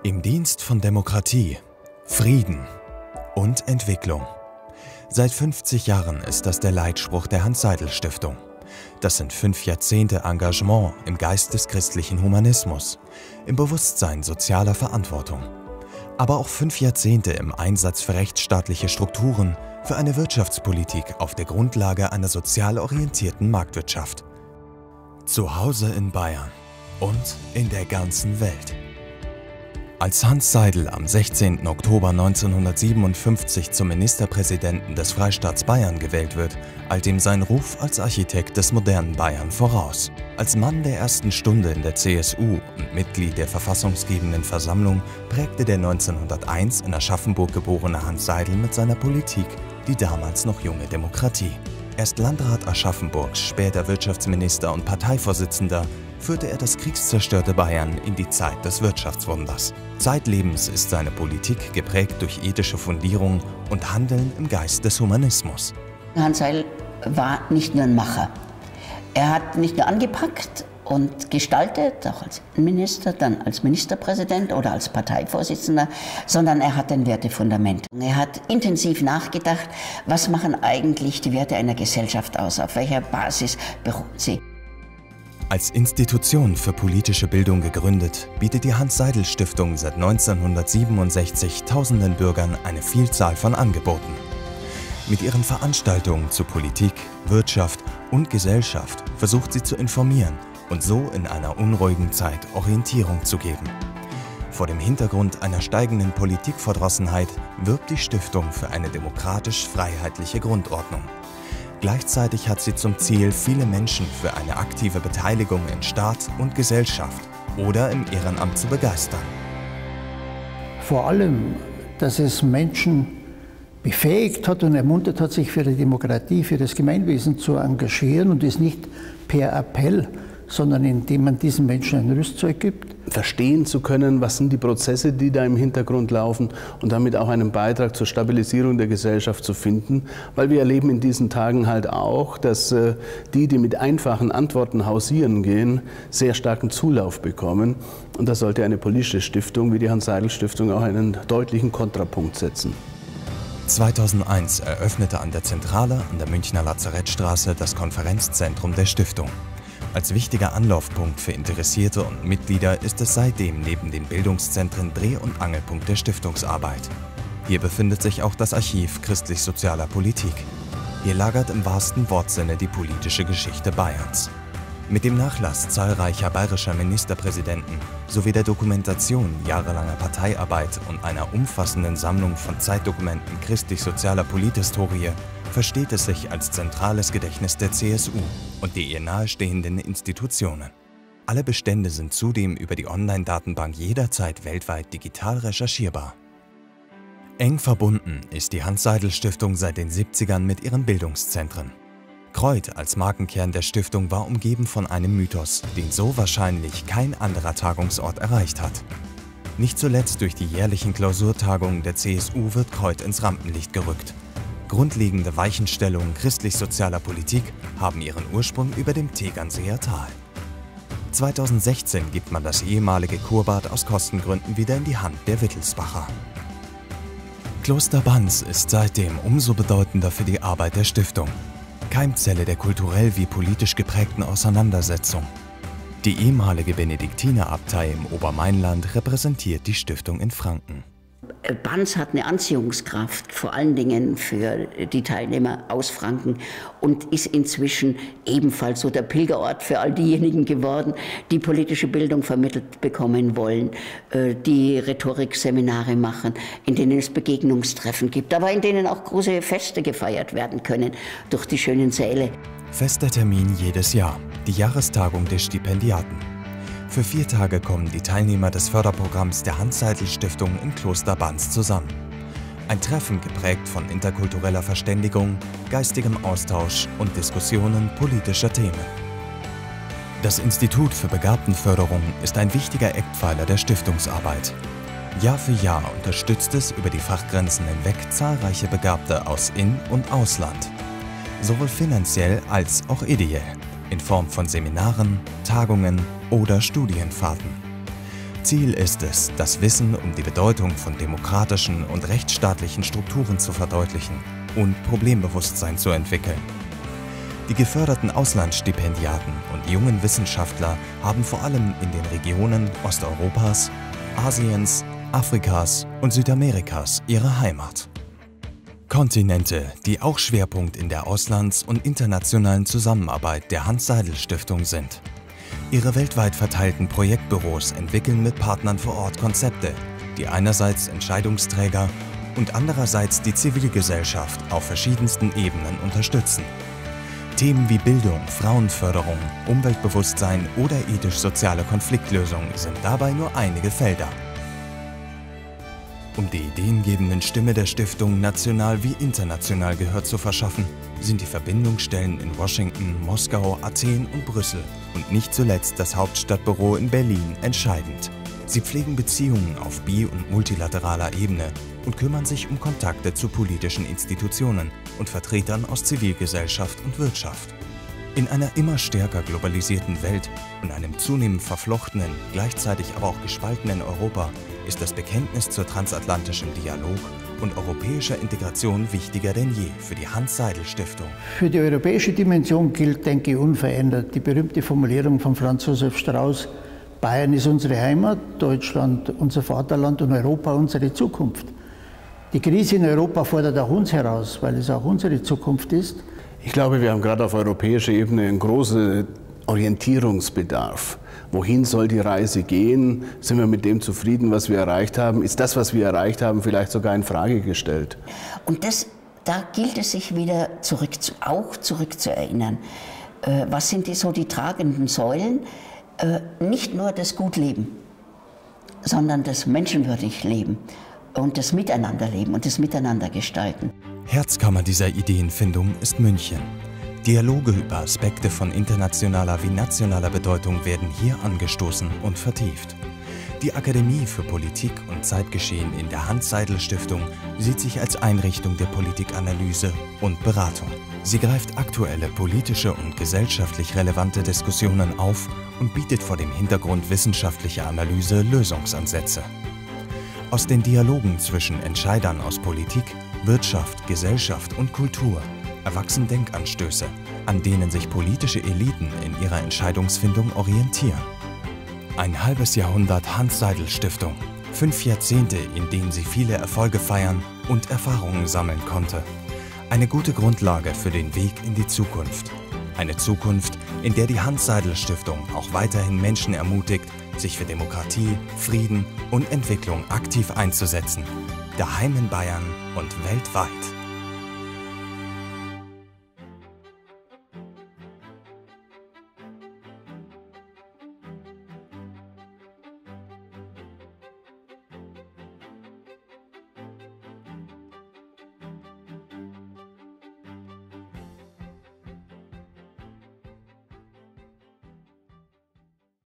Im Dienst von Demokratie, Frieden und Entwicklung. Seit 50 Jahren ist das der Leitspruch der Hans-Seidel-Stiftung. Das sind 5 Jahrzehnte Engagement im Geist des christlichen Humanismus, im Bewusstsein sozialer Verantwortung. Aber auch 5 Jahrzehnte im Einsatz für rechtsstaatliche Strukturen, für eine Wirtschaftspolitik auf der Grundlage einer sozial orientierten Marktwirtschaft. Zu Hause in Bayern und in der ganzen Welt. Als Hans Seidel am 16. Oktober 1957 zum Ministerpräsidenten des Freistaats Bayern gewählt wird, eilt ihm sein Ruf als Architekt des modernen Bayern voraus. Als Mann der ersten Stunde in der CSU und Mitglied der verfassungsgebenden Versammlung prägte der 1901 in Aschaffenburg geborene Hans Seidel mit seiner Politik die damals noch junge Demokratie. Erst Landrat Aschaffenburgs, später Wirtschaftsminister und Parteivorsitzender, führte er das kriegszerstörte Bayern in die Zeit des Wirtschaftswunders. Zeitlebens ist seine Politik geprägt durch ethische Fundierung und Handeln im Geist des Humanismus. Hans Seidel war nicht nur ein Macher. Er hat nicht nur angepackt und gestaltet, auch als Minister, dann als Ministerpräsident oder als Parteivorsitzender, sondern er hat ein Wertefundament. Er hat intensiv nachgedacht, was machen eigentlich die Werte einer Gesellschaft aus, auf welcher Basis beruhen sie. Als Institution für politische Bildung gegründet, bietet die Hans-Seidel-Stiftung seit 1967 tausenden Bürgern eine Vielzahl von Angeboten. Mit ihren Veranstaltungen zu Politik, Wirtschaft und Gesellschaft versucht sie zu informieren und so in einer unruhigen Zeit Orientierung zu geben. Vor dem Hintergrund einer steigenden Politikverdrossenheit wirbt die Stiftung für eine demokratisch-freiheitliche Grundordnung. Gleichzeitig hat sie zum Ziel, viele Menschen für eine aktive Beteiligung in Staat und Gesellschaft oder im Ehrenamt zu begeistern. Vor allem, dass es Menschen befähigt hat und ermuntert hat, sich für die Demokratie, für das Gemeinwesen zu engagieren und es nicht per Appell, sondern indem man diesen Menschen ein Rüstzeug gibt. Verstehen zu können, was sind die Prozesse, die da im Hintergrund laufen und damit auch einen Beitrag zur Stabilisierung der Gesellschaft zu finden. Weil wir erleben in diesen Tagen halt auch, dass die mit einfachen Antworten hausieren gehen, sehr starken Zulauf bekommen. Und da sollte eine politische Stiftung wie die Hans-Seidel-Stiftung auch einen deutlichen Kontrapunkt setzen. 2001 eröffnete an der Zentrale an der Münchner Lazarettstraße das Konferenzzentrum der Stiftung. Als wichtiger Anlaufpunkt für Interessierte und Mitglieder ist es seitdem neben den Bildungszentren Dreh- und Angelpunkt der Stiftungsarbeit. Hier befindet sich auch das Archiv christlich-sozialer Politik. Hier lagert im wahrsten Wortsinne die politische Geschichte Bayerns. Mit dem Nachlass zahlreicher bayerischer Ministerpräsidenten sowie der Dokumentation jahrelanger Parteiarbeit und einer umfassenden Sammlung von Zeitdokumenten christlich-sozialer Polithistorie versteht es sich als zentrales Gedächtnis der CSU und die ihr nahestehenden Institutionen. Alle Bestände sind zudem über die Online-Datenbank jederzeit weltweit digital recherchierbar. Eng verbunden ist die Hans-Seidel-Stiftung seit den 70ern mit ihren Bildungszentren. Kreuth als Markenkern der Stiftung war umgeben von einem Mythos, den so wahrscheinlich kein anderer Tagungsort erreicht hat. Nicht zuletzt durch die jährlichen Klausurtagungen der CSU wird Kreuth ins Rampenlicht gerückt. Grundlegende Weichenstellungen christlich-sozialer Politik haben ihren Ursprung über dem Tegernseer Tal. 2016 gibt man das ehemalige Kurbad aus Kostengründen wieder in die Hand der Wittelsbacher. Kloster Banz ist seitdem umso bedeutender für die Arbeit der Stiftung. Keimzelle der kulturell wie politisch geprägten Auseinandersetzung. Die ehemalige Benediktinerabtei im Obermainland repräsentiert die Stiftung in Franken. Banz hat eine Anziehungskraft, vor allen Dingen für die Teilnehmer aus Franken und ist inzwischen ebenfalls so der Pilgerort für all diejenigen geworden, die politische Bildung vermittelt bekommen wollen, die Rhetorikseminare machen, in denen es Begegnungstreffen gibt, aber in denen auch große Feste gefeiert werden können durch die schönen Säle. Fester Termin jedes Jahr, die Jahrestagung der Stipendiaten. Für 4 Tage kommen die Teilnehmer des Förderprogramms der Hans-Seidel-Stiftung im Kloster Banz zusammen. Ein Treffen geprägt von interkultureller Verständigung, geistigem Austausch und Diskussionen politischer Themen. Das Institut für Begabtenförderung ist ein wichtiger Eckpfeiler der Stiftungsarbeit. Jahr für Jahr unterstützt es über die Fachgrenzen hinweg zahlreiche Begabte aus In- und Ausland. Sowohl finanziell als auch ideell, in Form von Seminaren, Tagungen oder Studienfahrten. Ziel ist es, das Wissen um die Bedeutung von demokratischen und rechtsstaatlichen Strukturen zu verdeutlichen und Problembewusstsein zu entwickeln. Die geförderten Auslandsstipendiaten und jungen Wissenschaftler haben vor allem in den Regionen Osteuropas, Asiens, Afrikas und Südamerikas ihre Heimat. Kontinente, die auch Schwerpunkt in der auslands- und internationalen Zusammenarbeit der Hanns-Seidel-Stiftung sind. Ihre weltweit verteilten Projektbüros entwickeln mit Partnern vor Ort Konzepte, die einerseits Entscheidungsträger und andererseits die Zivilgesellschaft auf verschiedensten Ebenen unterstützen. Themen wie Bildung, Frauenförderung, Umweltbewusstsein oder ethisch-soziale Konfliktlösung sind dabei nur einige Felder. Um der ideengebenden Stimme der Stiftung national wie international Gehör zu verschaffen, sind die Verbindungsstellen in Washington, Moskau, Athen und Brüssel und nicht zuletzt das Hauptstadtbüro in Berlin entscheidend. Sie pflegen Beziehungen auf bi- und multilateraler Ebene und kümmern sich um Kontakte zu politischen Institutionen und Vertretern aus Zivilgesellschaft und Wirtschaft. In einer immer stärker globalisierten Welt und einem zunehmend verflochtenen, gleichzeitig aber auch gespaltenen Europa ist das Bekenntnis zur transatlantischem Dialog und europäischer Integration wichtiger denn je für die Hanns-Seidel-Stiftung. Für die europäische Dimension gilt, denke ich, unverändert die berühmte Formulierung von Franz Josef Strauß: Bayern ist unsere Heimat, Deutschland unser Vaterland und Europa unsere Zukunft. Die Krise in Europa fordert auch uns heraus, weil es auch unsere Zukunft ist. Ich glaube, wir haben gerade auf europäischer Ebene einen großen Orientierungsbedarf. Wohin soll die Reise gehen? Sind wir mit dem zufrieden, was wir erreicht haben? Ist das, was wir erreicht haben, vielleicht sogar in Frage gestellt? Und da gilt es sich wieder zurückzuerinnern. Was sind die tragenden Säulen? Nicht nur das Gutleben, sondern das menschenwürdig Leben und das Miteinanderleben und das Miteinandergestalten. Herzkammer dieser Ideenfindung ist München. Dialoge über Aspekte von internationaler wie nationaler Bedeutung werden hier angestoßen und vertieft. Die Akademie für Politik und Zeitgeschehen in der Hanns-Seidel-Stiftung sieht sich als Einrichtung der Politikanalyse und Beratung. Sie greift aktuelle politische und gesellschaftlich relevante Diskussionen auf und bietet vor dem Hintergrund wissenschaftlicher Analyse Lösungsansätze. Aus den Dialogen zwischen Entscheidern aus Politik, Wirtschaft, Gesellschaft und Kultur erwachsen Denkanstöße, an denen sich politische Eliten in ihrer Entscheidungsfindung orientieren. Ein halbes Jahrhundert Hanns-Seidel-Stiftung, 5 Jahrzehnte, in denen sie viele Erfolge feiern und Erfahrungen sammeln konnte. Eine gute Grundlage für den Weg in die Zukunft. Eine Zukunft, in der die Hanns-Seidel-Stiftung auch weiterhin Menschen ermutigt, sich für Demokratie, Frieden und Entwicklung aktiv einzusetzen. Daheim in Bayern und weltweit.